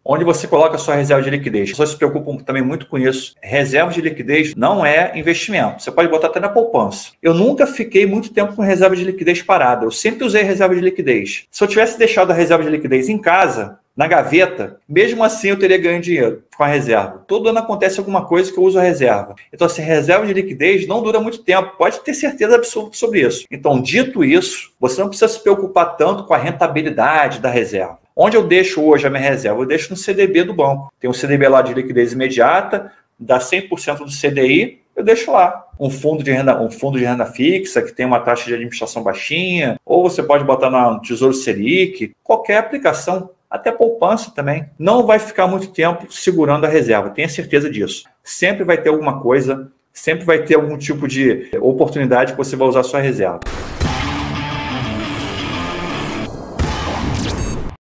onde você coloca a sua reserva de liquidez. As pessoas se preocupam também muito com isso. Reserva de liquidez não é investimento. Você pode botar até na poupança. Eu nunca fiquei muito tempo com reserva de liquidez parada. Eu sempre usei reserva de liquidez. Se eu tivesse deixado a reserva de liquidez em casa, na gaveta, mesmo assim eu teria ganho dinheiro com a reserva. Todo ano acontece alguma coisa que eu uso a reserva. Então, assim, reserva de liquidez não dura muito tempo. Pode ter certeza absoluta sobre isso. Então, dito isso, você não precisa se preocupar tanto com a rentabilidade da reserva. Onde eu deixo hoje a minha reserva? Eu deixo no CDB do banco. Tem um CDB lá de liquidez imediata, dá 100% do CDI, eu deixo lá. Um fundo de renda fixa, que tem uma taxa de administração baixinha, ou você pode botar no Tesouro Selic, qualquer aplicação, até poupança também. Não vai ficar muito tempo segurando a reserva, tenha certeza disso. Sempre vai ter alguma coisa, sempre vai ter algum tipo de oportunidade que você vai usar a sua reserva.